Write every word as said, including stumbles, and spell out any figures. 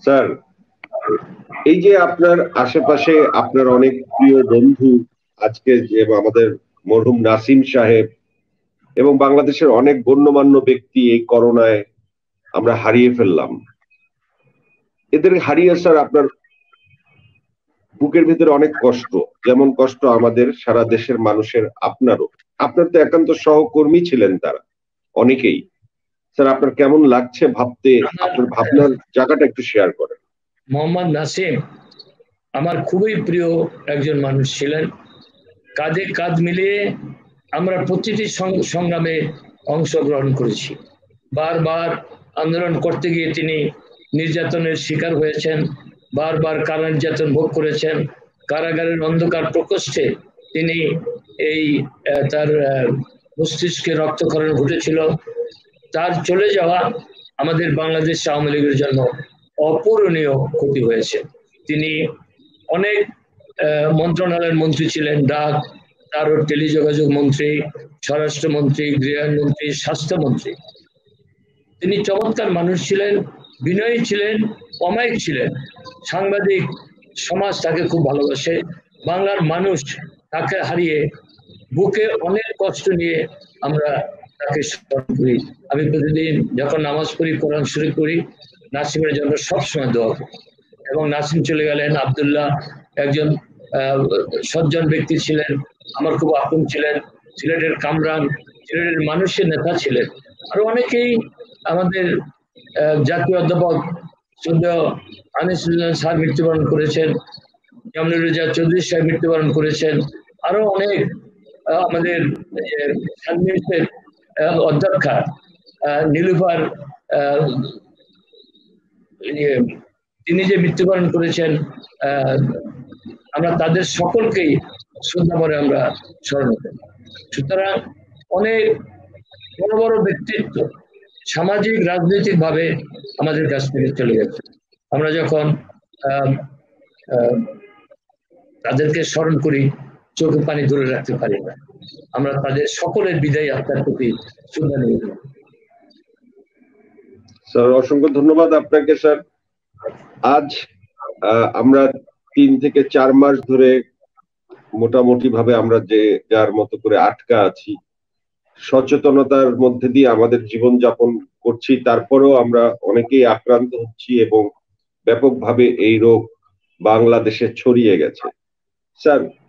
Sir, এই যে আপনার আশেপাশে আপনার অনেক প্রিয় বন্ধু আজকে যে আমাদের মরহুম নাসিম সাহেব এবং বাংলাদেশের অনেক গণ্যমান্য ব্যক্তি এই করোনায় আমরা হারিয়ে ফেললাম। এদের হারিয়ে স্যার আপনার বুকের ভিতরে অনেক কষ্ট, যেমন কষ্ট আমাদের সারা দেশের মানুষের, আপনারও। আপনার তো একান্ত সহকর্মী ছিলেন তারা অনেকেই। স্যার আপনার কেমন লাগছে ভাবতে? আপনার ভাবনার জায়গাটা একটু শেয়ার করেন। মোহাম্মদ নাসিম আমার খুবই প্রিয় একজন মানুষ ছিলেন। কাঁধে কাঁধ মিলিয়ে আমরা প্রতিটি সংগ্রামে অংশগ্রহণ করেছি। বারবার আন্দোলন করতে গিয়ে তিনি নির্যাতনের শিকার হয়েছেন, বারবার কারা নির্যাতন ভোগ করেছেন। কারাগারের অন্ধকার প্রকোষ্ঠে তিনি এই তার মস্তিষ্কে রক্তক্ষরণ ঘটেছিল। তার চলে যাওয়া আমাদের বাংলাদেশ আওয়ামী লীগের জন্য অপূরণীয় ক্ষতি হয়েছে। তিনি অনেক মন্ত্রণালয়ের মন্ত্রী ছিলেন, ডাক, তারও টেলিযোগাযোগ মন্ত্রী, স্বরাষ্ট্রমন্ত্রী, গৃহায়ণমন্ত্রী, স্বাস্থ্যমন্ত্রী। তিনি চমৎকার মানুষ ছিলেন, বিনয়ী ছিলেন, অমায়িক ছিলেন। সাংবাদিক সমাজ তাকে খুব ভালোবাসে। বাংলার মানুষ তাকে হারিয়ে বুকে অনেক কষ্ট নিয়ে আমরা তাকে স্মরণ করি। আমি প্রতিদিন যখন নামাজ পড়ি, কোরআন শরীফ করি, নাসিমের জন্য সবসময় দোয়া করি। এবং নাসিম চলে গেলেন। আব্দুল্লাহ একজন সজ্জন ব্যক্তি ছিলেন, আমার খুব আপন ছিলেন। সিলেটের কামরান, সিলেটের মানুষের নেতা ছিলেন। আরো অনেকেই আমাদের জাতীয় অধ্যাপক শ্রদ্ধেয় আনিসুল্লাহ স্যার মৃত্যুবরণ করেছেন, জামিলুর রেজা চৌধুরী সাহেব মৃত্যুবরণ করেছেন। আরো অনেক আমাদের অধ্যক্ষা নীলুফার তিনি যে মৃত্যুবরণ করেছেন, আমরা তাদের সকলকেই শ্রদ্ধা করে আমরা স্মরণ করি। সুতরাং অনেক বড় বড় ব্যক্তিত্ব সামাজিক রাজনৈতিক ভাবে আমাদের কাছ থেকে চলে গেছে। আমরা যখন তাদেরকে স্মরণ করি, চোখে পানি ধরে রাখতে পারি না। আমরা তাদের সকলের বিদায় আত্মার প্রতি শ্রদ্ধা নিবেদন করি। স্যার অসংখ্য ধন্যবাদ আপনাকে। স্যার, আজ আমরা তিন থেকে চার মাস ধরে মোটামুটি ভাবে আমরা যে যার মতো করে আটকা আছি, সচেতনতার মধ্যে দিয়ে আমাদের জীবন যাপন করছি, তারপরেও আমরা অনেকেই আক্রান্ত হচ্ছি এবং ব্যাপকভাবে এই রোগ বাংলাদেশে ছড়িয়ে গেছে। স্যার,